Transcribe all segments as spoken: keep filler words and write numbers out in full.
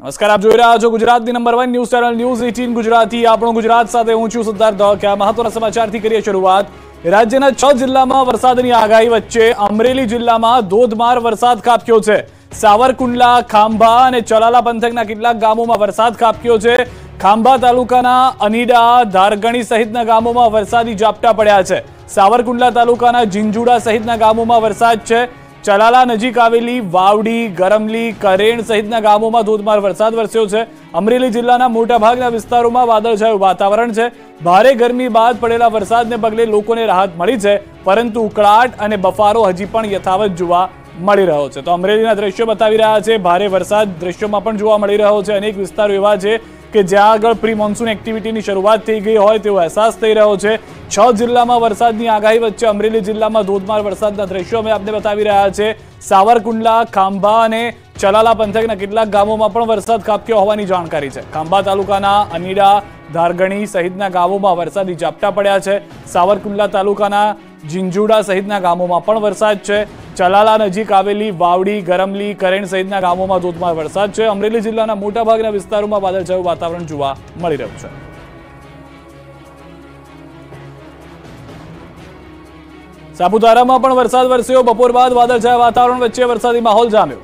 નમસ્કાર, આપ જોઈ રહ્યા છો ગુજરાતની number one news channel news અઠ્ઠાવીસ ગુજરાતી। આપણું ગુજરાત સાથે હું છું સિદ્ધાર્થ ધોળકિયા। મહત્વના સમાચારથી કરીએ શરૂઆત। રાજ્યના છ જિલ્લામાં વરસાદની આગાહી વચ્ચે અમરેલી જિલ્લામાં ધોધમાર વરસાદ ખાબક્યો છે। સાવરકુંડલા, ખાંભા અને ચલાલા પંથકના કેટલાક ગામોમાં વરસાદ ખાબક્યો છે। ખાંભા તાલુકાના અનીડા, ધારગણી સહિતના ગામોમાં વરસાદી ઝાપટા પડ્યા છે। સાવરકુંડલા તાલુકાના જીંજુડા સહિતના ગામોમાં વરસાદ છે। ચલાલા નજીક આવેલી વાવડી, ગરમલી, કરેણ સહિતના ગામોમાં ધોધમાર વરસાદ વરસ્યો છે। અમરેલી જિલ્લાના મોટાભાગના વિસ્તારોમાં વાદળછાયું વાતાવરણ છે। ભારે ગરમી બાદ પડેલા વરસાદને પગલે લોકોને રાહત મળી છે, પરંતુ ઉકળાટ અને બફારો હજી પણ યથાવત જોવા મળી રહ્યો છે। તો અમરેલીના દ્રશ્યો બતાવી રહ્યા છે। ભારે વરસાદ દ્રશ્યોમાં પણ જોવા મળી રહ્યો છે। અનેક વિસ્તારો એવા છે કે જ્યાં આગળ પ્રી મોન્સૂન એક્ટિવિટીની શરૂઆત થઈ ગઈ હોય તેવો અહેસાસ થઈ રહ્યો છે। છ જિલ્લામાં વરસાદની આગાહી વચ્ચે અમરેલી જિલ્લામાં ધોધમાર વરસાદના દ્રશ્યો અમે આપને બતાવી રહ્યા છે। સાવરકુંડલા, ખાંભા અને ચલાલા પંથકના કેટલાક ગામોમાં પણ વરસાદ ખાબક્યો હોવાની જાણકારી છે। ખાંભા તાલુકાના અનીડા, ધારગણી સહિતના ગામોમાં વરસાદી ઝાપટા પડ્યા છે। સાવરકુંડલા તાલુકાના જીંજુડા સહિતના ગામોમાં પણ વરસાદ છે। ચલાલા નજીક આવેલી વાવડી, ગરમલી, કરેણ સહિતના ગામોમાં ધોધમાર વરસાદ છે। અમરેલી જિલ્લાના મોટાભાગના વિસ્તારોમાં વાદળછાયું વાતાવરણ જોવા મળી રહ્યું છે। સાપુતારામાં પણ વરસાદ વરસ્યો। બપોર બાદ વાદળછાયા વાતાવરણ વચ્ચે વરસાદી માહોલ જામ્યો।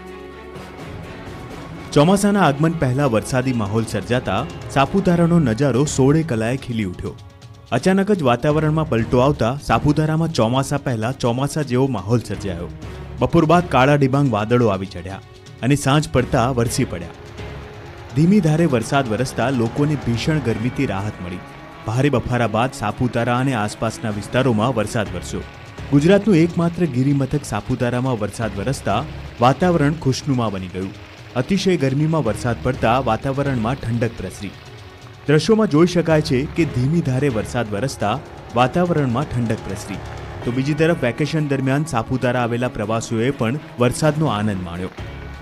ચોમાસાના આગમન પહેલા વરસાદી માહોલ સર્જાતા સાપુતારાનો નજારો સોળે કલાએ ખીલી ઉઠ્યો। અચાનક જ વાતાવરણમાં પલટો આવતા સાપુતારામાં ચોમાસા પહેલા ચોમાસા જેવો માહોલ સર્જાયો। બપોર બાદ કાળા ડિબાંગ વાદળો આવી ચડ્યા અને સાંજ પડતા વરસી પડ્યા। ધીમી ધારે વરસાદ વરસતા લોકોને ભીષણ ગરમીથી રાહત મળી। ભારે બફારા બાદ સાપુતારા અને આસપાસના વિસ્તારોમાં વરસાદ વરસ્યો। ગુજરાતનું એકમાત્ર ગિરિમથક સાપુતારામાં વરસાદ વરસતા વાતાવરણ ખુશનુમા બની ગયું। અતિશય ગરમીમાં વરસાદ પડતા વાતાવરણમાં ઠંડક પ્રસરી। દ્રશ્યોમાં જોઈ શકાય છે કે ધીમી ધારે વરસાદ વરસતા વાતાવરણમાં ઠંડક પ્રસરી। તો બીજી તરફ વેકેશન દરમિયાન સાપુતારા આવેલા પ્રવાસીઓએ પણ વરસાદનો આનંદ માણ્યો।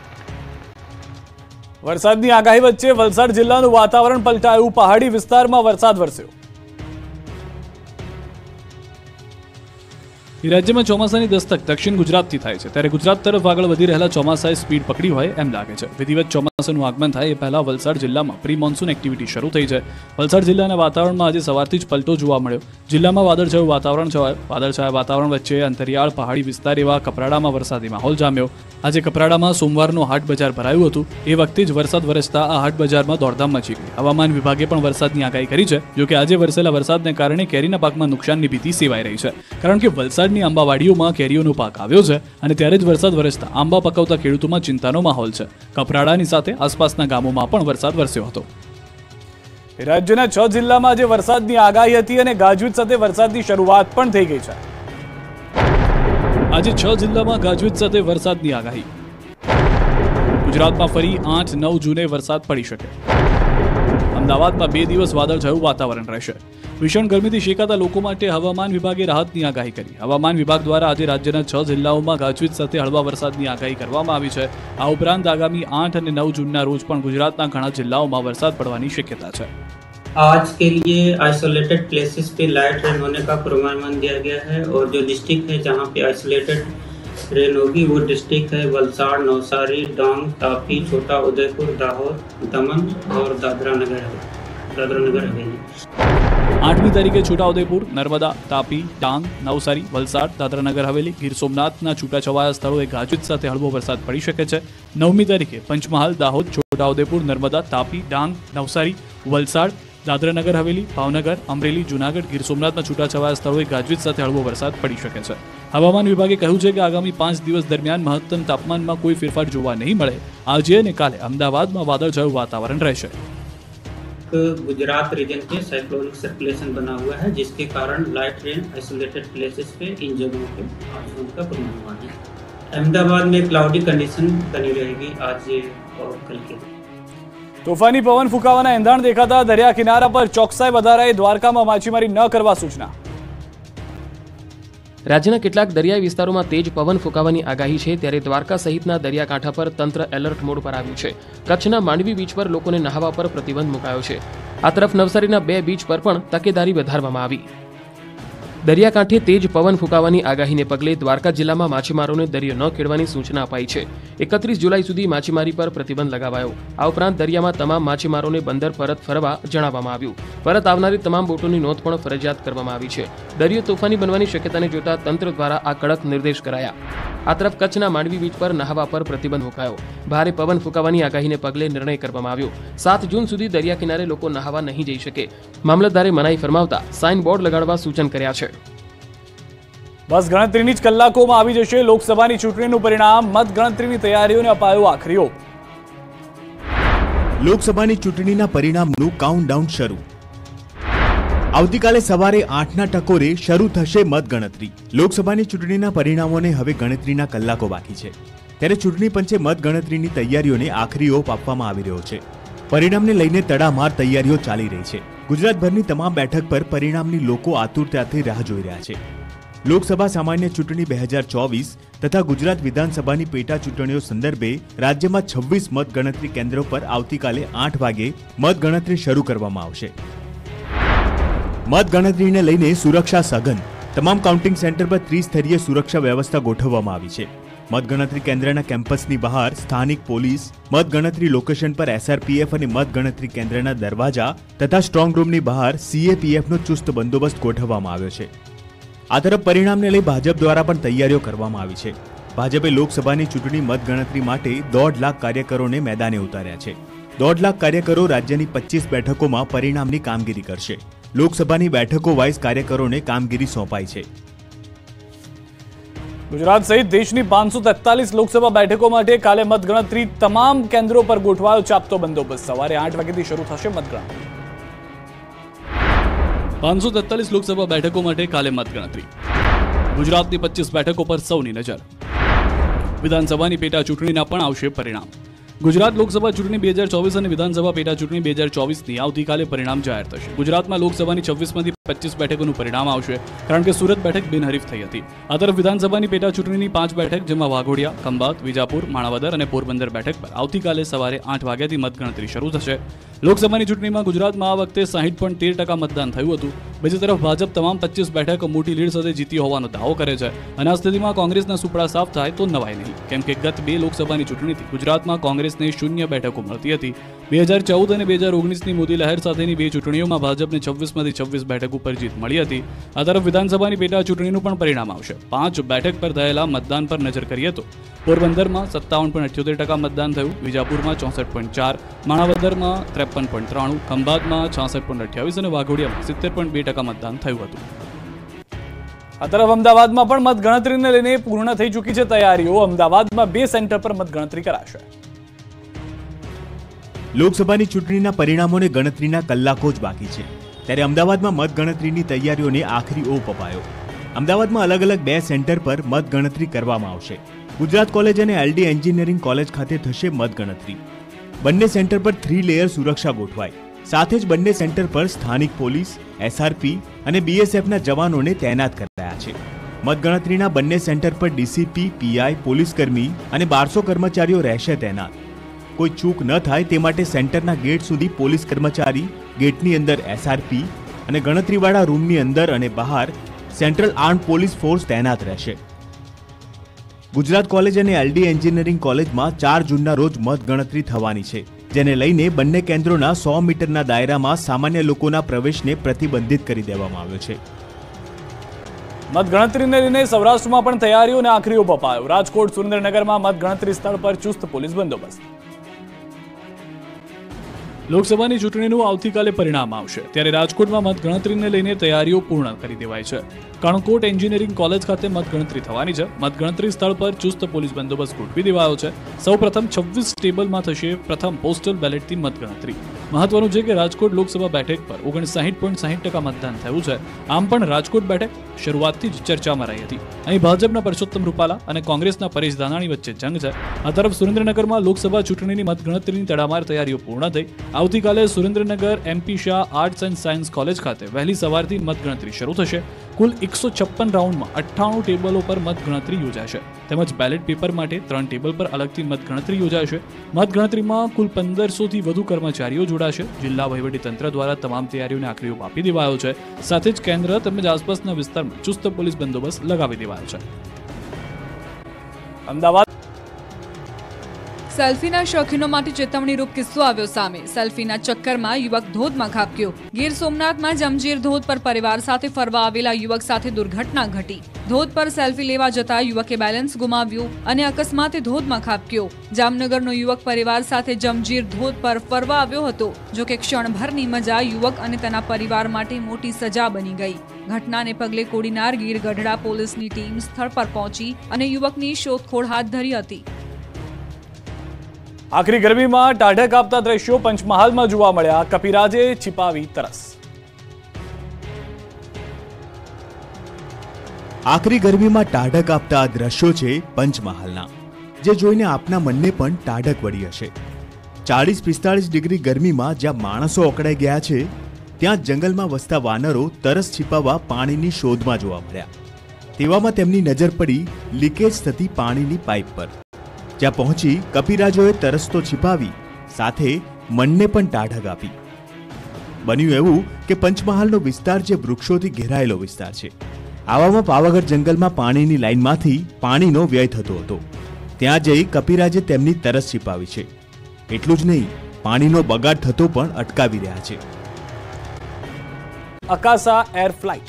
વરસાદની આગાહી વચ્ચે વલસાડ જિલ્લાનું વાતાવરણ પલટાયું। પહાડી વિસ્તારમાં વરસાદ વરસ્યો। રાજ્યમાં ચોમાસાની દસ્તક દક્ષિણ ગુજરાતથી થાય છે, ત્યારે ગુજરાત તરફ આગળ વધી રહેલા ચોમાસાએ સ્પીડ પકડી હોય એમ લાગે છે। વિધિવત ચોમાસાનું આગમન થાય એ પહેલા વલસાડ જિલ્લામાં પ્રી મોન્સૂન એક્ટિવિટી શરૂ થઈ છે। વલસાડ જિલ્લાના વાતાવરણમાં આજે સવારથી જ પલટો જોવા મળ્યો। જિલ્લામાં વાદળછાયું વાતાવરણ છવાયું। વાદળછાયા વાતાવરણ વચ્ચે અંતરિયાળ પહાડી વિસ્તાર એવા કપરાડામાં વરસાદી માહોલ જામ્યો। આજે કપરાડામાં સોમવારનું હાટ બજાર ભરાયું હતું। એ વખતે જ વરસાદ વરસતા આ હાટ બજારમાં દોડધામ મચી ગઈ। હવામાન વિભાગે પણ વરસાદની આગાહી કરી છે। જો કે આજે વરસેલા વરસાદને કારણે કેરીના પાકમાં નુકસાનની ભીતિ સેવાઈ રહી છે, કારણ કે વલસાડની આંબાવાડીઓમાં કેરીઓનો પાક આવ્યો છે અને ત્યારે જ વરસાદ વરસતા આંબા પકવતા ખેડૂતોમાં ચિંતાનો માહોલ છે। કપરાડાની સાથે આસપાસના ગામોમાં પણ વરસાદ વરસ્યો હતો। રાજ્યના છ જિલ્લામાં આજે વરસાદની આગાહી હતી અને ગાજવીજ સાથે વરસાદની શરૂઆત પણ થઈ ગઈ છે। આજે છ જિલ્લામાં ગાજવીજ સાથે વરસાદની આગાહી। ગુજરાતમાં ફરી આઠ નવ જૂને વરસાદ પડી શકે। અમદાવાદમાં બે દિવસ વાદળછાયું વાતાવરણ રહેશે। ભીષણ ગરમીથી શેકાતા લોકો માટે હવામાન વિભાગે રાહતની આગાહી કરી। હવામાન વિભાગ દ્વારા આજે રાજ્યના છ જિલ્લાઓમાં ગાજવીજ સાથે હળવા વરસાદની આગાહી કરવામાં આવી છે। આ ઉપરાંત આગામી આઠ અને નવ જૂનના રોજ પણ ગુજરાતના ઘણા જિલ્લાઓમાં વરસાદ પડવાની શક્યતા છે। आज के लिए आइसोलेटेड प्लेसेस पे लाइट रेन होने का पूर्वानुमान दिया गया है और जो डिस्ट्रिक्ट है जहां पे आइसोलेटेड रेन होगी वो डिस्ट्रिक्ट है वलसाड़, नवसारी, डांग, तापी, छोटा उदयपुर, दाहोद, दमन और दादरा नगर दादरा नगर हवेली। आठमी तारीखे छोटाउदेपुर, नर्मदा, तापी, डांग, नवसारी, वलसाड, दादरा नगर हवेली, गीर सोमनाथના છૂટાછવાયા સ્થળોએ ગાજવીજ સાથે હળવો વરસાદ પડી શકે છે। નવમી તારીખે પંચમહાલ, દાહોદ, છોટાઉદેપુર, નર્મદા, તાપી, ડાંગ, નવસારી, વલસાડ, દાદરા નગર હવેલી, ભાવનગર, અમરેલી, જૂનાગઢ, ગીર સોમનાથના છૂટાછવાયા સ્થળોએ ગાજવીજ સાથે હળવો વરસાદ પડી શકે છે। હવામાન વિભાગે કહ્યું છે કે આગામી પાંચ દિવસ દરમિયાન મહત્તમ તાપમાનમાં કોઈ ફેરફાર જોવા નહીં મળે। આજે અને કાલે અમદાવાદમાં વાદળછાયું વાતાવરણ રહેશે। गुजरात रीजन पे साइक्लोनिक सर्कुलेशन बना हुआ है, जिसके कारण लाइट रेन आइसोलेटेड प्लेसेस पे इन जगहों पे मानसून का पूर्वानुमान है। अहमदाबाद में क्लाउडी कंडीशन बनी रहेगी आज और कल के। તોફાની પવન ફૂંકાવાના એંધાણ દેખાતા દરિયા કિનારા પર ચોકસાઈ વધારાએ। દ્વારકામાં માછીમારી ન કરવા સૂચના। રાજ્યના કેટલાક દરિયાઈ વિસ્તારોમાં તેજ પવન ફૂંકાવાની આગાહી છે, ત્યારે દ્વારકા સહિતના દરિયાકાંઠા પર તંત્ર એલર્ટ મોડ પર આવ્યું છે। કચ્છના માંડવી બીચ પર લોકોને નહાવા પર પ્રતિબંધ મુકાયો છે। આ તરફ નવસારીના બે બીચ પર પણ તકેદારી વધારવામાં આવી। દરિયાકાંઠે તેજ પવન ફૂંકાવાની આગાહીને પગલે દ્વારકા જિલ્લામાં માછીમારોને દરિયો ન ખેડવાની સૂચના અપાઈ છે. એકત્રીસ જુલાઈ સુધી માછીમારી પર પ્રતિબંધ લગાવાયો. આ ઉપરાંત દરિયામાં તમામ માછીમારોને બંદર પરત ફરવા જણાવવામાં આવ્યું. પરત આવનારી તમામ બોટોની નોંધ પણ ફરજિયાત કરવામાં આવી છે. દરિયો તોફાની બનવાની શક્યતાને જોતા તંત્ર દ્વારા આ કડક નિર્દેશ કરાયા. આ તરફ કચ્છના માંડવી બીચ પર નહાવા પર પ્રતિબંધ મુકાયો. ભારે પવન ફૂંકાવાની આગાહીને પગલે નિર્ણય કરવામાં આવ્યો. સાત જૂન સુધી દરિયા કિનારે લોકો નહાવા નહીં જઈ શકે. મામલતદારે મનાઈ ફરમાવતા સાઇન બોર્ડ લગાડવા સૂચન કર્યા છે. બસ ગણતરીની જ કલાકોમાં આવી જશે લોકસભાની ચૂંટણીનું પરિણામ. મતગણતરીની તૈયારીઓને અપાયો આખરી ઓપ. લોકસભાની ચૂંટણીના પરિણામનું કાઉન્ટડાઉન શરૂ. આવતીકાલે સવારે આઠના ટકોરે શરૂ થશે મતગણતરી. લોકસભાની ચૂંટણીના પરિણામોને હવે ગણતરીના કલાકો બાકી છે, ત્યારે ચૂંટણી પંચે મતગણતરીની તૈયારીઓને આખરી ઓપ આપવામાં આવી રહ્યો છે. પરિણામને લઈને તડામાર તૈયારીઓ ચાલી રહી છે. ગુજરાતભરની તમામ બેઠક પર પરિણામની લોકો આતુરતાથી રાહ જોઈ રહ્યા છે. લોકસભા સામાન્ય ચૂંટણી બે હજાર ચોવીસ તથા ગુજરાત વિધાનસભાની પેટા ચૂંટણીઓ સંદર્ભે રાજ્યમાં છવ્વીસ મતગણતરી કેન્દ્રો પર આવતીકાલે આઠ વાગે મતગણતરી શરૂ કરવામાં આવશે. મતગણતરીને લઈને સુરક્ષા સઘન. તમામ કાઉન્ટિંગ સેન્ટર પર ત્રિસ્તરીય સુરક્ષા વ્યવસ્થા ગોઠવવામાં આવી છે. મતગણતરી કેન્દ્રના કેમ્પસની બહાર સ્થાનિક પોલીસ, મતગણતરી લોકેશન પર એસઆરપીએફ અને મતગણતરી કેન્દ્રના દરવાજા તથા સ્ટ્રોંગ રૂમની બહાર સીએપીએફનો ચુસ્ત બંદોબસ્ત ગોઠવવામાં આવ્યો છે. આ તરફ પરિણામને લઈ ભાજપ દ્વારા પણ તૈયારીઓ કરવામાં આવી છે. ભાજપે લોકસભાની ચૂંટણી મતગણતરી માટે દોઢ લાખ કાર્યકરોને મેદાને ઉતાર્યા છે. દોઢ લાખ કાર્યકરો રાજ્યની પચીસ બેઠકોમાં પરિણામની કામગીરી કરશે. લોકસભાની બેઠકો વાઇઝ કાર્યકરોને કામગીરી સોંપાઈ છે. ગુજરાત સહિત દેશની પાંચસો તેતાલીસ લોકસભા બેઠકો માટે કાલે મતગણતરી. તમામ કેન્દ્રો પર ગોઠવાયો ચાપતો બંદોબસ્ત. સવારે આઠ વાગ્યાથી શરૂ થશે મતગણતરી. પાંચસો તેતાલીસ લોકસભા બેઠકો માટે કાલે મતગણતરી. ગુજરાતની પચીસ બેઠકો પર સૌની નજર. વિધાનસભાની પેટા ચૂંટણીના પણ આવશે પરિણામ. ગુજરાત લોકસભા ચૂંટણી બે હજાર ચોવીસ અને વિધાનસભા પેટા ચૂંટણી બે હજાર ચોવીસની આવતીકાલે પરિણામ જાહેર થશે. ગુજરાતમાં લોકસભાની છવ્વીસમાંથી પચીસ બેઠકોનું પરિણામ આવશે, કારણ કે સુરત બેઠક બિનહરીફ થઈ હતી. આ તરફ વિધાનસભાની પેટા ચૂંટણીની પાંચ બેઠક, જેમાં વાઘોડિયા, ખંભાત, વિજાપુર, માણાવદર અને પોરબંદર બેઠક પર આવતીકાલે સવારે આઠ વાગ્યાથી મતગણતરી શરૂ થશે. લોકસભાની ચૂંટણીમાં ગુજરાતમાં આ વખતે સાહીઠ પોઈન્ટ તેર ટકા મતદાન થયું હતું. બીજી તરફ ભાજપ તમામ પચીસ બેઠક મોટી લીડ સાથે જીતી હોવાનો દાવો કરે છે, અને આ સ્થિતિમાં કોંગ્રેસના સુપડા સાફ થાય તો નવાય નહીં, કેમ કે ગત બે લોકસભાની ચૂંટણીથી ગુજરાતમાં કોંગ્રેસને શૂન્ય બેઠકો મળતી હતી. બે હજાર ચૌદ અને બે હજાર ઓગણીસની મોદી લહેર સાથેની બે ચૂંટણીઓમાં ભાજપને છવ્વીસમાંથી છવ્વીસ બેઠક ઉપર જીત મળી હતી. આ તરફ વિધાનસભાની પેટા ચૂંટણીનું પણ પરિણામ આવશે. પાંચ બેઠક પર થયેલા મતદાન પર નજર કરીએ તો પોરબંદરમાં સત્તાવન પોઈન્ટ અઠ્યોતેર ટકા મતદાન થયું, વિજાપુરમાં ચોસઠ પોઈન્ટ ચાર, માણાવદરમાં ત્રેપન પોઈન્ટ ત્રાણું, ખંભાતમાં છાસઠ પોઈન્ટ અઠ્યાવીસ અને વાઘોડિયામાં સિત્તેર પોઈન્ટ બે ટકા મતદાન થયું હતું. આ તરફ અમદાવાદમાં પણ મતગણતરીને લઈને પૂર્ણ થઈ ચૂકી છે તૈયારીઓ. અમદાવાદમાં બે સેન્ટર પર મતગણતરી કરાશે. લોકસભાની ચૂંટણીના પરિણામોને ગણતરીના કલાકો જ બાકી છે, ત્યારે અમદાવાદમાં મતગણતરીની તૈયારીઓને આખરી ઓપ અપાયો. અમદાવાદમાં અલગ અલગ બે સેન્ટર પર મતગણતરી કરવામાં આવશે. ગુજરાત કોલેજ અને એલડી એન્જિનિયરિંગ કોલેજ ખાતે થશે મતગણતરી. બંને સેન્ટર પર થ્રી લેયર સુરક્ષા ગોઠવાય. સાથે જ બંને સેન્ટર પર સ્થાનિક પોલીસ, એસઆરપી અને બીએસએફના જવાનોને તૈનાત કરાયા છે. મતગણતરીના બંને સેન્ટર પર ડીસીપી, પીઆઈ, પોલીસકર્મી અને બારસો કર્મચારીઓ રહેશે તૈનાત. કોઈ ચૂક ન થાય તે માટે સેન્ટરના ગેટ સુધી પોલીસ કર્મચારી, ગેટની અંદર એસઆરપી અને ગણતરીવાળા રૂમની અંદર અને બહાર સેન્ટ્રલ આર્મ્ડ પોલીસ ફોર્સ તૈનાત રહેશે. ગુજરાત કોલેજ અને એલડી એન્જિનિયરિંગ કોલેજમાં ચાર જૂનના રોજ મતગણતરી થવાની છે, જેને લઈને બંને કેન્દ્રોના સો મીટરના દાયરામાં સામાન્ય લોકોના પ્રવેશને પ્રતિબંધિત કરી દેવામાં આવ્યો છે. મતગણતરીને લઈને સૌરાષ્ટ્રમાં પણ તૈયારીઓને આખરી ઓપ અપાયો. રાજકોટ, સુરેન્દ્રનગરમાં મતગણતરી સ્થળ પર ચુસ્ત પોલીસ બંદોબસ્ત. લોકસભાની ચૂંટણીનું આવતીકાલે પરિણામ આવશે, ત્યારે રાજકોટમાં મતગણતરીને લઈને તૈયારીઓ પૂર્ણ કરી દેવાઈ છે. કણકોટ એન્જિનિયરિંગ કોલેજ ખાતે મતગણતરી થવાની છે. મતગણતરી સ્થળ પર ચુસ્ત પોલીસ બંદોબસ્ત ગોઠવી દેવાયો છે. સૌ પ્રથમ છવ્વીસ ટેબલમાં થશે પ્રથમ પોસ્ટલ બેલેટથી મતગણતરી. મહત્વનું છે કે રાજકોટ લોકસભા બેઠક પર ઓગણસાઠ પોઈન્ટ સાહીઠ ટકા મતદાન થયું છે. આમ પણ રાજકોટ બેઠક શરૂઆતથી જ ચર્ચામાં રહી હતી. અહીં ભાજપના પરસોત્તમ રૂપાલા અને કોંગ્રેસના પરેશ ધાનાણી વચ્ચે જંગ છે. આ તરફ સુરેન્દ્રનગરમાં લોકસભા ચૂંટણીની મતગણતરીની તડામાર તૈયારીઓ પૂર્ણ થઈ. આવતીકાલે Surendranagar MP Shah arts and science college ખાતે વહેલી સવારથી મતગણતરી શરૂ થશે. કુલ એકસો છપ્પન રાઉન્ડમાં અઠ્ઠાણું ટેબલો પર મતગણતરી યોજાશે, તેમજ બેલેટ પેપર માટે ત્રણ ટેબલ પર અલગથી મતગણતરી યોજાશે. મતગણતરીમાં કુલ પંદરસો થી વધુ કર્મચારીઓ જોડાયા જોડાશે। જિલ્લા વહીવટીતંત્ર દ્વારા તમામ તૈયારીઓને આખરી ઓપ આપી દેવાયો છે। સાથે જ કેન્દ્ર તેમજ આસપાસના વિસ્તારમાં ચુસ્ત પોલીસ બંદોબસ્ત લગાવી દેવાયો છે। અમદાવાદ સેલ્ફીના શોખીનો માટે ચેતવણીરૂપ કિસ્સો આવ્યો સામે। સેલ્ફીના ચક્કરમાં યુવક ધોધમાં ખાબક્યો। ગીર સોમનાથમાં જમજીર ધોધ પર પરિવાર સાથે ફરવા આવેલા યુવક સાથે દુર્ઘટના ઘટી। ધોધ પર સેલ્ફી લેવા જતા યુવકે બેલેન્સ ગુમાવ્યું અને અકસ્માતે ધોધમાં ખાબક્યો। જામનગરનો યુવક પરિવાર સાથે જમજીર ધોધ પર ફરવા આવ્યો હતો। જો કે ક્ષણભરની મજા યુવક અને તેના પરિવાર માટે મોટી સજા બની ગઈ। ઘટનાને પગલે કોડીનાર ગીર ગઢડા પોલીસની ટીમ સ્થળ પર પહોંચી અને યુવકની શોધખોળ હાથ ધરી હતી। આખરી ગરમીમાં ટાઢક આપતા દ્રશ્યો પંચમહાલમાં જોવા મળ્યા। કપિરાજે छिपावी तरस। આખરી ગરમીમાં ટાઢક આપતા આ દ્રશ્યો છે પંચમહાલના, જે જોઈને આપના મનને પણ ટાઢક વળી હશે। ચાલીસ પિસ્તાળીસ ડિગ્રી ગરમીમાં જ્યાં માણસો ઓકળાઈ ગયા છે, ત્યાં જંગલમાં વસતા વાનરો તરસ छिपाવવા પાણીની શોધમાં જોવા મળ્યા। તેવામાં તેમની નજર પડી લીકેજ થતી પાણીની પાઇપ પર, જ્યાં પહોંચી કપિરાજોએ તરસ તો छिपाવી, સાથે મનને પણ ટાઢક આપી। બન્યું એવું કે પંચમહાલનો વિસ્તાર જે વૃક્ષોથી ઘેરાયેલો વિસ્તાર છે, આવામાં પાવાગઢ જંગલમાં પાણીની લાઇનમાંથી પાણીનો વ્યય થતો હતો। ત્યાં જઈ કપિરાજે તેમની તરસ छिपाવી છે। એટલું જ નહીં, પાણીનો બગાડ થતો પણ અટકાવી રહ્યા છે। Akasa air flight.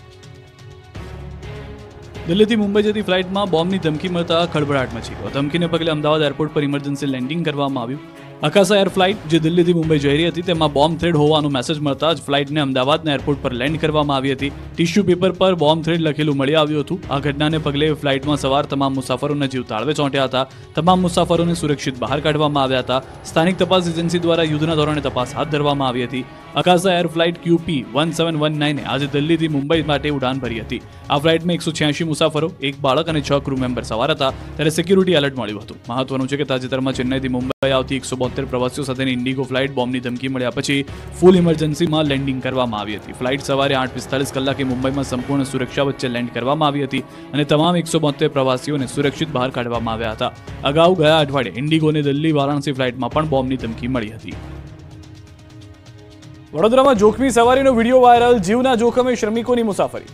દિલ્હીથી મુંબઈ જતી ફ્લાઇટમાં બોમ્બની ધમકી મળતા ખળભળાટ મચી ગયો। ધમકીને પગલે અમદાવાદ એરપોર્ટ પર ઇમરજન્સી લેન્ડિંગ કરવામાં આવ્યું। અકાસા એર ફ્લાઇટ જે દિલ્હીથી મુંબઈ જઈ રહી હતી, તેમાં બોમ્બ થ્રેડ હોવાનો મેસેજ મળતા જ ફ્લાઇટને અમદાવાદના એરપોર્ટ પર લેન્ડ કરવામાં આવી હતી। ટિશ્યુ પેપર પર બોમ્બ થ્રેડ લખેલું મળી આવ્યું હતું। આ ઘટનાને પગલે ફ્લાઇટમાં સવાર તમામ મુસાફરોના જીવ તાળવે ચોંટ્યા હતા। તમામ મુસાફરોને સુરક્ષિત બહાર કાઢવામાં આવ્યા હતા। સ્થાનિક તપાસ એજન્સી દ્વારા યુદ્ધના ધોરણે તપાસ હાથ ધરવામાં આવી હતી। Akasa air flight QP one seven one નાઇને આજે દિલ્હીથી મુંબઈ માટે ઉડાન ભરી હતી। આ ફ્લાઇટમાં એકસો છ્યાસી મુસાફરો, એક બાળક અને છ ક્રૂ મેમ્બર સવાર હતા, ત્યારે સિક્યુરિટી એલર્ટ મળ્યું હતું। મહત્વનું છે કે તાજેતરમાં ચેન્નઈથી મુંબઈ આવતી એકસો બોતેર પ્રવાસીઓ સાથેની ઇન્ડિગો ફ્લાઇટ બોમ્બની ધમકી મળ્યા પછી ફૂલ ઇમરજન્સીમાં લેન્ડિંગ કરવામાં આવી હતી। ફ્લાઇટ સવારે આઠ પિસ્તાલીસ કલાકે મુંબઈમાં સંપૂર્ણ સુરક્ષા વચ્ચે લેન્ડ કરવામાં આવી હતી અને તમામ એકસો બોતેર પ્રવાસીઓને સુરક્ષિત બહાર કાઢવામાં આવ્યા હતા। અગાઉ ગયા અઠવાડિયે ઇન્ડિગોને દિલ્હી વારાણસી ફ્લાઇટમાં પણ બોમ્બની ધમકી મળી હતી। વડોદરામાં જોખમી સવારીનો વિડીયો વાયરલ। જીવના જોખમે શ્રમિકોની મુસાફરી।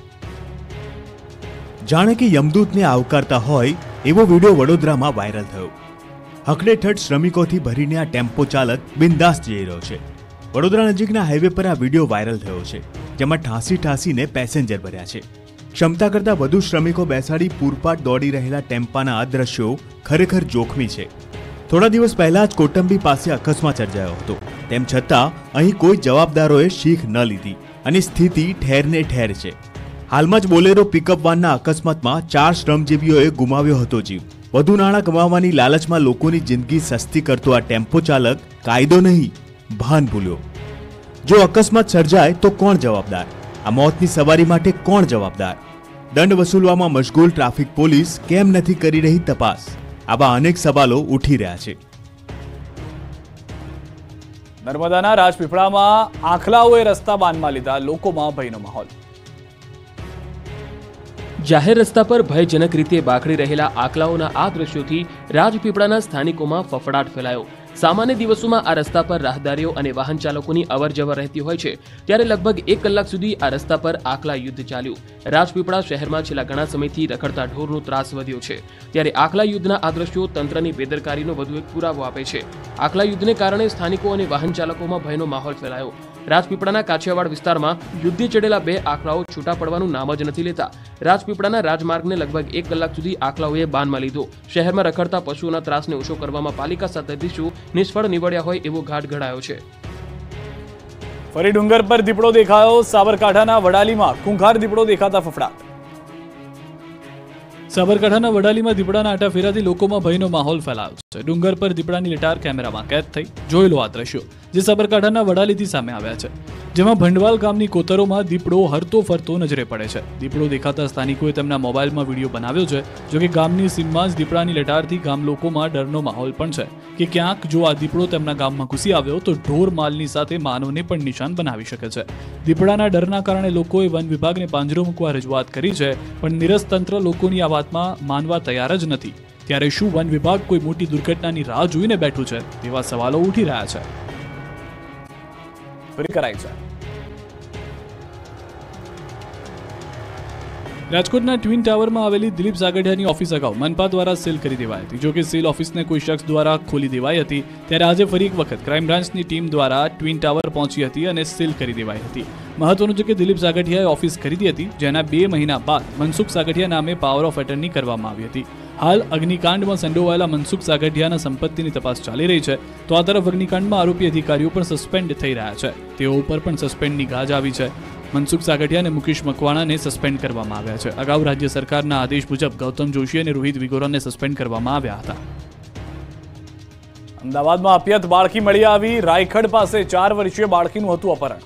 જાણે કે યમદૂતને આવકારતા હોય એવો વિડીયો વડોદરામાં વાયરલ થયો। હકડેઠઠ શ્રમિકોથી ભરીને આ ટેમ્પો ચાલક બિંદાસ જઈ રહ્યો છે। વડોદરા નજીકના હાઈવે પર આ વિડીયો વાયરલ થયો છે, જેમાં ઠાંસી ઠાંસીને પેસેન્જર ભર્યા છે। ક્ષમતા કરતાં વધુ શ્રમિકો બેસાડી પૂરપાટ દોડી રહેલા ટેમ્પાના આ દ્રશ્યો ખરેખર જોખમી છે। થોડા દિવસ પહેલા જ કોટંબી પાસે અકસ્માત સર્જાયો હતો, તેમ છતાં અહીં કોઈ જવાબદારોએ શીખ ન લીધી અને સ્થિતિ ઠેરને ઠેર છે। હાલમાં જ બોલેરો પિકઅપ વાનના અકસ્માતમાં ચાર શ્રમજીવીઓએ ગુમાવ્યો હતો જીવ। વધુ નાણાં કમાવાની લાલચમાં લોકોની જિંદગી સસ્તી કરતો આ ટેમ્પો ચાલક કાયદો નહીં, ભાન ભૂલ્યો। જો અકસ્માત સર્જાય તો કોણ જવાબદાર? આ મોતની સવારી માટે કોણ જવાબદાર? દંડ વસૂલવામાં મશગુલ ટ્રાફિક પોલીસ કેમ નથી કરી રહી તપાસ? આવા અનેક સવાલો ઉઠી રહ્યા છે। નર્મદાના રાજપીપળામાં આખલાઓએ રસ્તા બાનમાં લીધા, લોકોમાં ભયનો માહોલ। જાહેર રસ્તા પર ભયજનક રીતે બાખડી રહેલા આકલાઓના આ દ્રશ્યોથી રાજપીપળાના સ્થાનિકોમાં ફફડાટ ફેલાયો। સામાન્ય દિવસોમાં આ રસ્તા પર રાહદારીઓ અને વાહન ચાલકોની અવરજવર રહેતી હોય છે, ત્યારે લગભગ એક કલાક સુધી આ રસ્તા પર આકલા યુદ્ધ ચાલ્યું। રાજપીપળા શહેરમાં છેલ્લા ઘણા સમયથી રખડતા ઢોરનો ત્રાસ વધ્યો છે, ત્યારે આકલા યુદ્ધના આ દ્રશ્યો તંત્રની બેદરકારીનો વધુ એક પુરાવો આપે છે। આકલા યુદ્ધને કારણે સ્થાનિકો અને વાહન ચાલકોમાં ભયનો માહોલ ફેલાયો। રાજપીપળાના કાછિયાવાડ વિસ્તારમાં યુદ્ધે ચડેલા બે આકલાઓ છૂટા પડવાનું નામ જ નથી લેતા। રાજપીપળાના રાજમાર્ગને લગભગ એક કલાક સુધી આકલાઓએ બાનમાં લીધો। શહેરમાં રખડતા પશુઓના ત્રાસને ઓછો કરવામાં પાલિકા સત્તાધીશો નિષ્ફળ નીવડ્યા હોય એવો ઘાટ ઘડાયો છે। ફરી ડુંગર પર દીપડો દેખાયો। સાબરકાંઠાના વડાલીમાં ખૂંખાર દીપડો દેખાતા ફફડાટ। સાબરકાંઠાના વડાલીમાં દીપડાના આટાફેરાથી લોકોમાં ભયનો માહોલ ફેલાયો છે। ડુંગર પર દીપડાની લટાર કેમેરામાં કેદ થઈ। જોઈ લો આ દ્રશ્યો જે સાબરકાંઠાના વડાલીથી સામે આવ્યા છે, જેમાં ભંડવાલ ગામની કોતરોમાં દીપડો હરતો ફરતો નજરે પડે છે। દીપડો દેખાતા સ્થાનિકોએ તેમના મોબાઈલમાં વિડીયો બનાવ્યો છે। જો કે ગામની સીમમાં જ દીપડાની લટારથી ગામ લોકોમાં ડરનો માહોલ પણ છે કે ક્યાંક જો આ દીપડો તેમના ગામમાં ઘૂસી આવ્યો તો ઢોર માલની સાથે માનવને પણ નિશાન બનાવી શકે છે। દીપડાના ડરના કારણે લોકોએ વન વિભાગને પાંજરો મૂકવા રજૂઆત કરી છે, પણ નીરસ તંત્ર લોકોની આ વાતમાં માનવા તૈયાર જ નથી। ત્યારે શું વન વિભાગ કોઈ મોટી દુર્ઘટનાની રાહ જોઈને બેઠું છે? તેવા સવાલો ઉઠી રહ્યા છે। મુસાફરી કરાઈ છે. રાજકોટના ટ્વિન ટાવરમાં આવેલી દિલીપ સાગઠિયાની ઓફિસ અગાઉ મનપા દ્વારા સીલ કરી દેવાઈ હતી. જોકે સીલ ઓફિસને કોઈ શખ્સ દ્વારા ખોલી દેવાઈ હતી, ત્યારે આજે ફરી એક વખત ક્રાઇમ બ્રાન્ચની ટીમ દ્વારા ટ્વિન ટાવર પહોંચી હતી અને સીલ કરી દેવાઈ હતી. મહત્વનું છે કે દિલીપ સાગઠિયાએ ઓફિસ ખરીદી હતી, જેના બે મહિના બાદ મનસુખ સાગઠિયા નામે પાવર ઓફ એટર્ની કરવામાં આવી હતી. હાલ અગ્નિકાંડમાં સંડોવાયેલા મનસુખ સાગઠિયાના સંપત્તિની તપાસ ચાલી રહી છે, તો આ તરફ અગ્નિકાંડમાં આરોપી અધિકારીઓ પણ સસ્પેન્ડ થઈ રહ્યા છે. તેઓ ઉપર પણ સસ્પેન્ડની ગાજ આવી છે. મનસુખ સાગઠિયા અને મુકેશ મકવાણાને સસ્પેન્ડ કરવામાં આવ્યા છે. અગાઉ રાજ્ય સરકારના આદેશ મુજબ ગૌતમ જોશી અને રોહિત વિગોરાને સસ્પેન્ડ કરવામાં આવ્યા હતા. અમદાવાદમાં અપિયત બાળકી મળી આવી. રાયખડ પાસે ચાર વર્ષીય બાળકીનું હતું અપહરણ.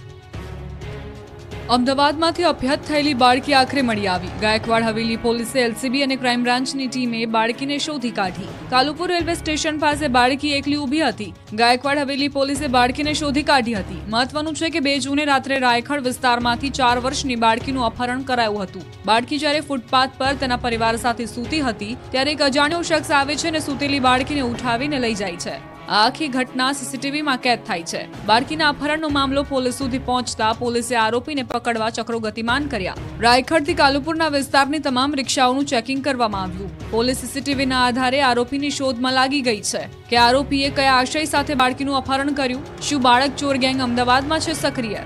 અમદાવાદમાંથી અભ્યાત થયેલી બાળકી આખરે મળી આવી. ગાયકવાડ હવેલી પોલીસે એલસીબી અને ક્રાઇમ બ્રાન્ચની ટીમે બાળકીને શોધી કાઢી. કાલુપુર રેલવે સ્ટેશન પાસે બાળકી એકલી ઊભી હતી. ગાયકવાડ હવેલી પોલીસે બાળકીને શોધી કાઢી હતી. મહત્વનું છે કે બે જૂને રાત્રે રાયખડ વિસ્તારમાંથી ચાર વર્ષની બાળકીનું અપહરણ કરાયું હતું. બાળકી જ્યારે ફૂટપાથ પર તેના પરિવાર સાથે સૂતી હતી, ત્યારે એક અજાણ્યો શખ્સ આવે છે અને સૂતેલી બાળકીને ઉઠાવીને લઈ જાય છે. આ આખી ઘટના સીસીટીવીમાં કેદ થાય છે. બાળકીના અપહરણનો મામલો પોલીસ સુધી પહોંચતા પોલીસે આરોપીને પકડવા ચક્રો ગતિમાન કર્યા. રાયખડથી કાલુપુરના વિસ્તારની તમામ રિક્ષાઓનું ચેકિંગ કરવામાં આવ્યું. પોલીસ સીસીટીવીના આધારે આરોપીની શોધમાં લાગી ગઈ છે કે આરોપીએ કયા આશય સાથે બાળકીનું અપહરણ કર્યું. શું બાળક ચોર ગેંગ અમદાવાદમાં છે સક્રિય?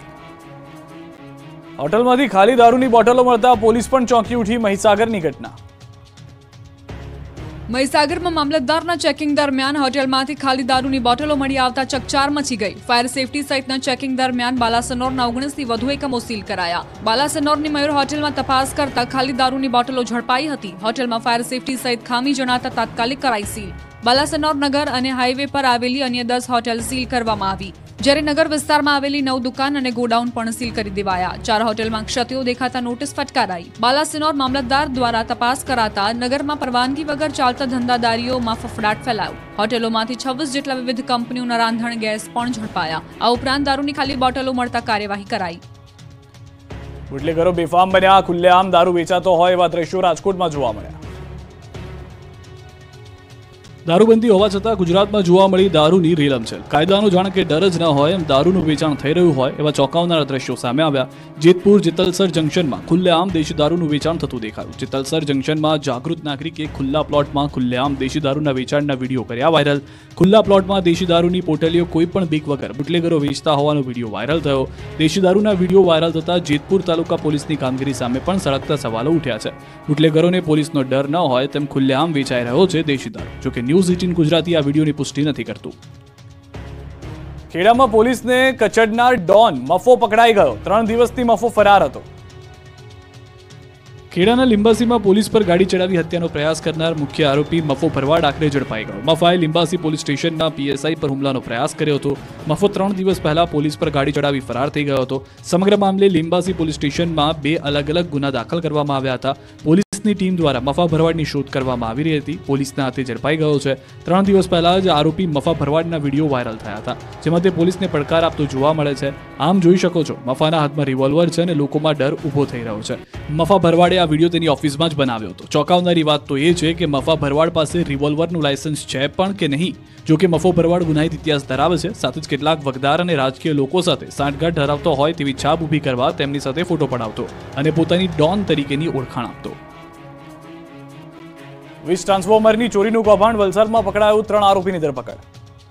હોટલમાંથી ખાલી દારૂની બોટલો મળતા પોલીસ પણ ચોંકી ઉઠી. મહીસાગરની ઘટના. મહીસાગરમાં મામલતદારના ચેકિંગ દરમિયાન હોટેલમાંથી ખાલી દારૂની બોટલો મળી આવતા ચકચાર મચી ગઈ. ફાયર સેફટી સહિતના ચેકિંગ દરમિયાન બાલાસનોરના ઓગણીસથી વધુ એકમો સીલ કરાયા. બાલાસનોરની મયુર હોટેલમાં તપાસ કરતા ખાલી દારૂની બોટલો ઝડપાઈ હતી. હોટેલમાં ફાયર સેફટી સહિત ખામી જણાતા તાત્કાલિક કરાઈ સીલ. બાલાસનોર નગર અને હાઈવે પર આવેલી અન્ય દસ હોટેલ સીલ કરવામાં આવી, જ્યારે નગર વિસ્તારમાં આવેલી નવ દુકાન અને ગોડાઉન પણ સીલ કરી દેવાયા. ચાર હોટેલમાં ક્ષતિઓ દેખાતા નોટિસ ફટકારાઈ. બાલાસિનોર મામલતદાર દ્વારા તપાસ કરાતા નગરમાં પરવાનગી વગર ચાલતા ધંધાદારીઓમાં ફફડાટ ફેલાયો. હોટેલોમાંથી છવ્વીસ જેટલા વિવિધ કંપનીઓના રાંધણ ગેસ પણ ઝડપાયા. આ ઉપરાંત દારૂની ખાલી બોટલો મળતા કાર્યવાહી કરાઈ. બુટલેગરો બેફામ બન્યા. ખુલ્લેઆમ દારૂ વેચાતો હોય એવા દ્રશ્યો રાજકોટમાં જોવા મળ્યા. દારૂબંધી હોવા છતાં ગુજરાતમાં જોવા મળી દારૂની રેલમછેલ. કાયદાનો જાણે કે ડર જ ન હોય એમ દારૂનું વેચાણ થઈ રહ્યું હોય એવા ચોંકાવનારા દ્રશ્યો સામે આવ્યા. જેતપુર જેતલસર જંકશનમાં ખુલ્લેઆમ દેશી દારૂનું વેચાણ થતું દેખાયું. જેતલસર જંકશનમાં જાગૃત નાગરિકે ખુલ્લા પ્લોટમાં ખુલ્લેઆમ દેશી દારૂના વેચાણના વિડીયો કર્યા વાયરલ. ખુલ્લા પ્લોટમાં દેશી દારૂની પોટલીઓ કોઈ પણ બીક વગર બુટલેગરો વેચતા હોવાનો વિડીયો વાયરલ થયો. દેશી દારૂના વિડીયો વાયરલ થતા જેતપુર તાલુકા પોલીસની કામગીરી સામે પણ સળગતા સવાલો ઉઠ્યા છે. બુટલેગરોને પોલીસનો ડર ન હોય તેમ ખુલ્લેઆમ વેચાઈ રહ્યો છે દેશી દારૂ. જોકે ન્યૂઝ એટીન ગુજરાતી આ વિડીયોની પુષ્ટિ નથી કરતું. ખેડામાં પોલીસને કચડનાર ડોન મફો પકડાઈ ગયો. ત્રણ દિવસથી મફો ફરાર હતો. ખેડાના લિંબાસીમાં પોલીસ પર ગાડી ચડાવી હત્યાનો પ્રયાસ કરનાર મુખ્ય આરોપી મફો ભરવાડ આખરે ઝડપાઈ ગયો. મફાએ લિંબાસી પોલીસ સ્ટેશનના પીએસઆઈ પર હુમલાનો પ્રયાસ કર્યો હતો. મફો ત્રણ દિવસ પહેલા પોલીસ પર ગાડી ચડાવી ફરાર થઈ ગયો હતો. સમગ્ર મામલે લિંબાસી પોલીસ સ્ટેશનમાં બે અલગ અલગ ગુના દાખલ કરવામાં આવ્યા હતા. પોલીસની ટીમ દ્વારા મફા ભરવાડની શોધ કરવામાં આવી રહી હતી. પોલીસના હાથે ઝડપાઈ ગયો છે. ત્રણ દિવસ પહેલા જ આરોપી મફા ભરવાડના વિડીયો વાયરલ થયા હતા, જેમાં તે પોલીસને પડકાર આપતો જોવા મળે છે. આમ જોઈ શકો છો, મફાના હાથમાં રિવોલ્વર છે અને લોકોમાં ડર ઊભો થઈ રહ્યો છે. મફા ભરવાડે આ વિડીયો તેની ઓફિસમાં જ બનાવ્યો હતો. ચોંકાવનારી વાત તો એ છે કે મફા ભરવાડ પાસે રિવોલ્વરનું લાયસન્સ છે પણ કે નહીં. જો કે મફો ભરવાડ ગુનાહિત ઇતિહાસ ધરાવે છે, સાથે જ કેટલાક વગદાર અને રાજકીય લોકો સાથે સાંઠગાંઠ ધરાવતો હોય તેવી છાપ ઊભી કરવા તેમની સાથે ફોટો પડાવતો અને પોતાની ડોન તરીકેની ઓળખાણ આપતો. વીજ ટ્રાન્સફોર્મરની ચોરીનું કૌભાંડ. વલસાડમાં પકડાયું. ત્રણ આરોપીની ધરપકડ.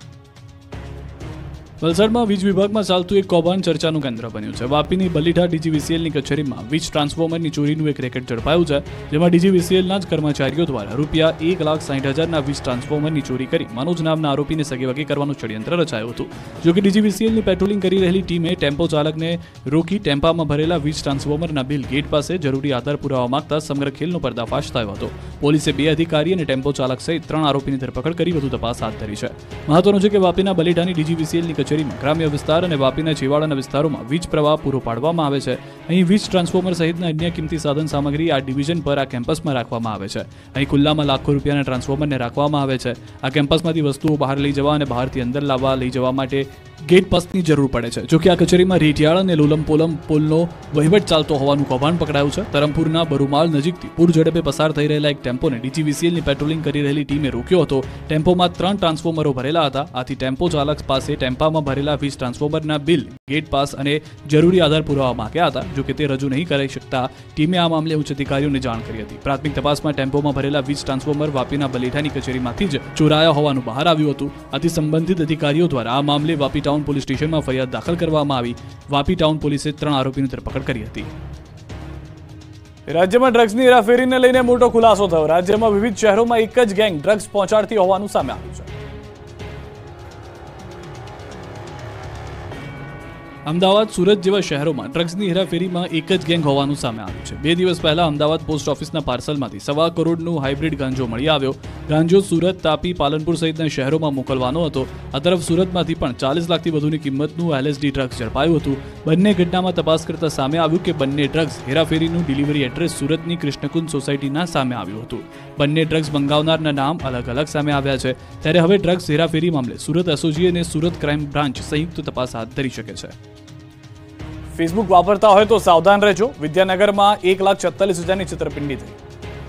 વલસાડમાં વીજ વિભાગમાં ચાલતું એક કૌભાંડ ચર્ચાનું કેન્દ્ર બન્યું છે. વાપીની બલીઠા ડીજીવીસીએલની કચેરીમાં વીજ ટ્રાન્સફોર્મરની ચોરીનું એક રેકેટ ઝડપાયું છે, જેમાં ડીજીવીસીએલના જ કર્મચારીઓ દ્વારા રૂપિયા એક લાખ સાઠ હજારના વીજ ટ્રાન્સફોર્મરની ચોરી કરી મનોજ નામના આરોપીને સગેવગે કરવાનું ષડયંત્ર રચાયું હતું. જોકે ડીજીવીસીએલની પેટ્રોલિંગ કરી રહેલી ટીમે ટેમ્પો ચાલકને રોકી ટેમ્પામાં ભરેલા વીજ ટ્રાન્સફોર્મરના બિલ ગેટ પાસે જરૂરી આધાર પુરાવા માંગતા સમગ્ર ખેલનો પર્દાફાશ થયો હતો. પોલીસે બે અધિકારી અને ટેમ્પો ચાલક સહિત ત્રણ આરોપીની ધરપકડ કરી વધુ તપાસ હાથ ધરી છે. મહત્વનું છે કે વાપીના બલીઠાની ડીજીવીસીએલની કચેરીમાં ગ્રામ્ય વિસ્તાર અને વાપીના છેવાડાના વિસ્તારોમાં વીજ પ્રવાહ પૂરો પાડવામાં આવે છે. અહીં વીજ ટ્રાન્સફોર્મર સહિતના અન્ય કિંમતી સાધન સામગ્રી આ ડિવિઝન પર આ કેમ્પસમાં રાખવામાં આવે છે. અહીં ખુલ્લામાં લાખો રૂપિયાના ટ્રાન્સફોર્મરને રાખવામાં આવે છે. આ કેમ્પસમાંથી વસ્તુઓ બહાર લઈ જવા અને બહારથી અંદર લાવવા લઈ જવા માટે ગેટ પાસની જરૂર પડે છે. જો કે આ કચેરીમાં રીટિયાળ અને લોલમપોલમ પુલનો વહીવટ ચાલતો હોવાનું કૌભાંડ પકડાયું છે. ધરમપુરના બરુમાળ નજીકથી પૂર ઝડપે પસાર થઈ રહેલા એક ટેમ્પોને ડીજીવીસીએલની પેટ્રોલિંગ કરી રહેલી ટીમે રોક્યો હતો. ટેમ્પોમાં ત્રણ ટ્રાન્સફોર્મરો ભરેલા હતા. આથી ટેમ્પો ચાલક પાસે ટેમ્પામાં ભરેલા વીસ ટ્રાન્સફોર્મરના બિલ, ગેટ પાસ અને જરૂરી આધાર પુરાવા માંગ્યા હતા. જો કે તે રજૂ નહીં કરી શકતા ટીમે આ મામલે ઉચ્ચ અધિકારીઓને જાણ કરી હતી. પ્રાથમિક તપાસમાં ટેમ્પોમાં ભરેલા વીસ ટ્રાન્સફોર્મર વાપીના બલેઠાની કચેરીમાંથી જ ચોરાયા હોવાનું બહાર આવ્યું હતું. આથી સંબંધિત અધિકારીઓ દ્વારા આ મામલે વાપી ટાઉન પોલીસ સ્ટેશનમાં ફરિયાદ દાખલ કરવામાં આવી. વાપી ટાઉન પોલીસે ત્રણ આરોપીની ધરપકડ કરી હતી. રાજ્યમાં ડ્રગ્સની હેરાફેરીને લઈને મોટો ખુલાસો થયો. રાજ્યમાં વિવિધ શહેરોમાં એક જ ગેંગ ડ્રગ્સ પહોંચાડતી હોવાનું સામે આવ્યું છે. અમદાવાદ, સુરત જેવા શહેરોમાં ડ્રગ્સની હેરાફેરીમાં એક જ ગેંગ હોવાનું સામે આવ્યું છે. બે દિવસ પહેલા અમદાવાદ પોસ્ટ ઓફિસના પાર્સલમાંથી સવા કરોડનું હાઇબ્રિડ ગાંજો મળી આવ્યો. ગાંજો સુરત, તાપી, પાલનપુર સહિતના શહેરોમાં મોકલવાનો હતો. આ તરફ સુરતમાંથી પણ ચાલીસ લાખથી વધુની કિંમતનું એલએસડી ડ્રગ્સ ઝડપાયું હતું. બંને ઘટનામાં તપાસ કરતા સામે આવ્યું કે બંને ડ્રગ્સ હેરાફેરીનું ડિલિવરી એડ્રેસ સુરતની કૃષ્ણકુંજ સોસાયટીના સામે આવ્યું હતું. બંને ડ્રગ્સ મંગાવનારના નામ અલગ અલગ સામે આવ્યા છે. ત્યારે હવે ડ્રગ્સ હેરાફેરી મામલે સુરત એસઓજી અને સુરત ક્રાઇમ બ્રાન્ચ સંયુક્ત તપાસ હાથ ધરી શકે છે. ફેસબુક વાપરતા હોય તો સાવધાન રહેજો. વિદ્યાનગરમાં એક લાખ છત્તાલીસ હજારની છેતરપિંડી થઈ.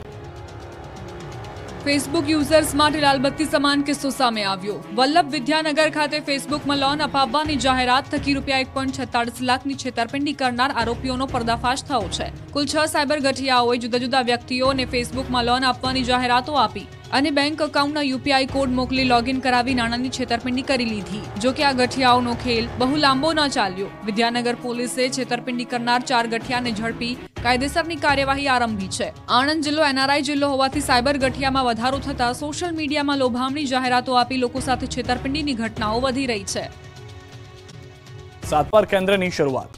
ફેસબુક યુઝર્સ માટે લાલબત્તી સમાન કિસ્સો સામે આવ્યો. વલ્લભ વિદ્યાનગર ખાતે ફેસબુકમાં લોન અપાવવાની જાહેરાત થકી રૂપિયા એક પોઈન્ટ છેતાળીસ લાખની છેતરપિંડી કરનાર આરોપીઓનો પર્દાફાશ થયો છે. કુલ છ સાયબર ગઠિયાઓએ જુદા જુદા વ્યક્તિઓને ફેસબુકમાં લોન આપવાની જાહેરાતો આપી અને બેંક એકાઉન્ટના યુપીઆઈ કોડ મોકલી લોગિન કરાવી નાણાંની છેતરપિંડી કરી લીધી. જો કે આ ગઠિયાઓનો ખેલ બહુ લાંબો ન ચાલ્યો. વિદ્યાનગર પોલીસે છેતરપિંડી કરનાર ચાર ગઠિયાને ઝડપી કાયદેસરની કાર્યવાહી આરંભી છે. આણંદ જિલ્લો એનઆરઆઈ જિલ્લો હોવાથી સાયબર ગઠિયામાં વધારો થતા સોશિયલ મીડિયામાં લોભામણી જાહેરાતો આપી લોકો સાથે છેતરપિંડીની ઘટનાઓ વધી રહી છે. સાતવાર કેન્દ્રની શરૂઆત.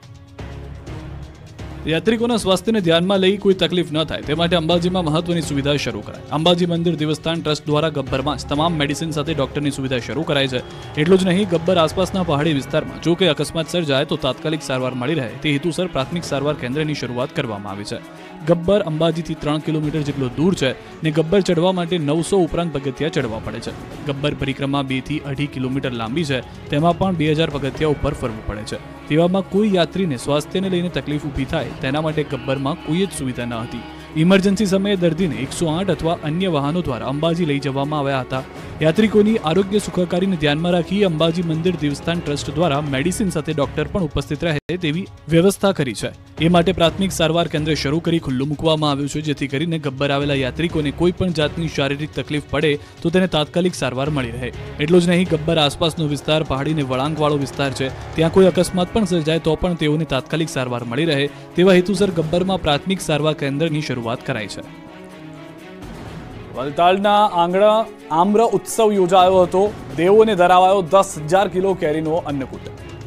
યાત્રિકોના સ્વાસ્થ્યને ધ્યાનમાં લઈ કોઈ તકલીફ ન થાય તે માટે અંબાજીમાં મહત્વની સુવિધા શરૂ કરાઈ. અંબાજી મંદિર દેવસ્થાન ટ્રસ્ટ દ્વારા ગબ્બરમાં જ તમામ મેડિસિન સાથે ડોક્ટરની સુવિધા શરૂ કરાઈ છે. એટલું જ નહીં, ગબ્બર આસપાસના પહાડી વિસ્તારમાં જો કોઈ અકસ્માત સર્જાય તો તાત્કાલિક સારવાર મળી રહે તે હેતુસર પ્રાથમિક સારવાર કેન્દ્રની શરૂઆત કરવામાં આવી છે. ગબ્બર અંબાજીથી ત્રણ કિલોમીટર જેટલો દૂર છે ને ગબ્બર ચડવા માટે નવસો ઉપરાંત પગથિયા ચડવા પડે છે. ગબ્બર પરિક્રમા બે થી અઢી કિલોમીટર લાંબી છે. તેમાં પણ બે હજાર પગથિયા ઉપર ફરવું પડે છે. તેવામાં કોઈ યાત્રીને સ્વાસ્થ્યને લઈને તકલીફ ઊભી થાય તેના માટે ગબ્બરમાં કોઈ જ સુવિધા ન હતી. ઇમરજન્સી સમયે દર્દીને એકસો આઠ અથવા અન્ય વાહનો દ્વારા અંબાજી લઈ જવામાં આવ્યા હતા. યાત્રિકોની આરોગ્ય સુખાકારીને ધ્યાનમાં રાખી અંબાજી મંદિર દેવસ્થાન ટ્રસ્ટ દ્વારા મેડિસિન સાથે ડોક્ટર પણ ઉપસ્થિત રહે તેવી વ્યવસ્થા કરી છે. એ માટે પ્રાથમિક સારવાર કેન્દ્ર શરૂ કરી ખુલ્લું મૂકવામાં આવ્યું છે, જેથી કરીને ગબ્બર આવેલા યાત્રિકોને કોઈ પણ જાતની શારીરિક તકલીફ પડે તો તેને તાત્કાલિક સારવાર મળી રહે. એટલું જ નહીં, ગબ્બર આસપાસનો વિસ્તાર પહાડીને વળાંકવાળો વિસ્તાર છે. ત્યાં કોઈ અકસ્માત પણ સર્જાય તો પણ તેઓને તાત્કાલિક સારવાર મળી રહે તેવા હેતુસર ગબ્બરમાં પ્રાથમિક સારવાર કેન્દ્રની શરૂઆત કરાઈ છે. વલતાડના આંગણા આમ્ર ઉત્સવ યોજાયો હતો. દેવોને ધરાવાયો દસ હજાર કિલો કેરીનો અન્નકૂટ.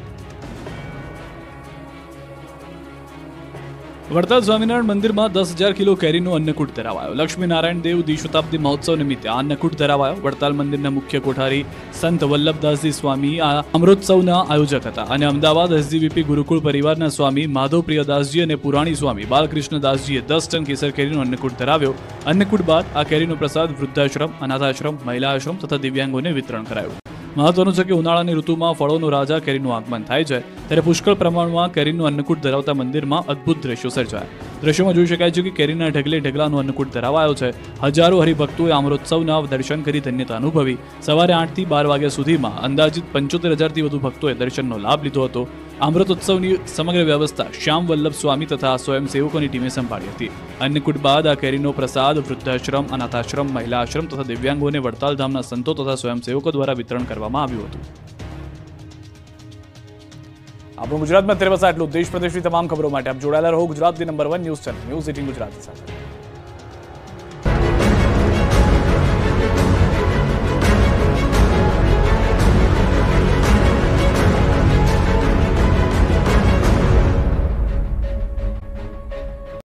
વડતાલ સ્વામિનારાયણ મંદિરમાં દસ હજાર કિલો કેરીનો અન્નકૂટ ધરાવાયો. લક્ષ્મીનારાયણ દેવ દ્વિશતાબ્દી મહોત્સવ નિમિત્તે આ અન્નકૂટ ધરાવાયો. વડતાલ મંદિરના મુખ્ય કોઠારી સંત વલ્લભદાસજી સ્વામી આ અમૃતોત્સવના આયોજક હતા અને અમદાવાદ એસજીવીપી ગુરુકુળ પરિવારના સ્વામી માધવપ્રિયદાસજી અને પુરાણી સ્વામી બાલકૃષ્ણદાસજીએ દસ ટન કેસર કેરીનો અન્નકૂટ ધરાવ્યો. અન્નકૂટ બાદ આ કેરીનો પ્રસાદ વૃદ્ધાશ્રમ, અનાથાશ્રમ, મહિલા આશ્રમ તથા દિવ્યાંગોને વિતરણ કરાયું. મહત્વનું છે કે ઉનાળાની ઋતુમાં ફળોનો રાજા કેરીનું આગમન થાય છે, ત્યારે પુષ્કળ પ્રમાણમાં કેરીનું અન્નકૂટ ધરાવતા મંદિરમાં અદ્ભુત દ્રશ્યો સર્જાયા. દ્રશ્યોમાં જોઈ શકાય છે કે કેરીના ઢગલે ઢગલાનો અન્નકૂટ ધરાવાયો છે. હજારો હરિભક્તોએ અમૃતોત્સવના દર્શન કરી ધન્યતા અનુભવી. સવારે આઠ થી બાર વાગ્યા સુધીમાં અંદાજિત પંચોતેર હજારથી વધુ ભક્તોએ દર્શનનો લાભ લીધો હતો. અમૃતોત્સવની સમગ્ર વ્યવસ્થા શ્યામ વલ્લભ સ્વામી તથા સ્વયંસેવકોની ટીમે સંભાળી હતી. અન્નકૂટ બાદ આ કેરીનો પ્રસાદ વૃદ્ધાશ્રમ, અનાથાશ્રમ, મહિલા આશ્રમ તથા દિવ્યાંગોને વડતાલ ધામના સંતો તથા સ્વયંસેવકો દ્વારા વિતરણ કરવામાં આવ્યું હતું. આપણું ગુજરાતમાં અત્યારે બસ આટલું. દેશ પ્રદેશની તમામ ખબરો માટે આપ જોડાયેલા રહો ગુજરાતની number one news channel news eighteen Gujarati સાથે.